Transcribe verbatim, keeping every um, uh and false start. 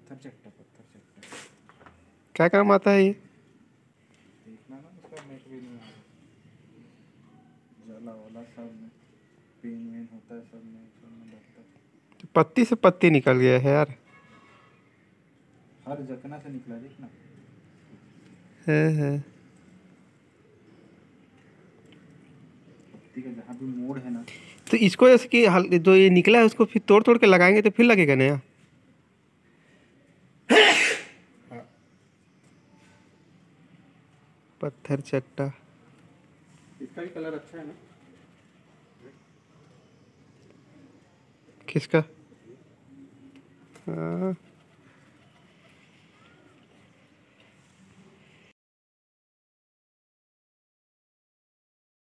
पत्थरचट्टा पत्थरचट्टा क्या काम आता है ये? देखना ना उसका नेट भी नहीं आ रहा, जला वाला सब में पेन वेन होता है, सब में सब में लगता है। पत्ती से पत्ती निकल गया है यार। हर जकना से निकला देखना। हाँ हाँ पत्ती का जहाँ भी मोड़ है ना, तो इसको जैसे कि हल जो ये निकला है उसको फिर तोड़ तोड़ के लगाएंगे तो फिर लगेगा नया। पत्थर चट्टा इसका भी कलर अच्छा है ना। किसका? हाँ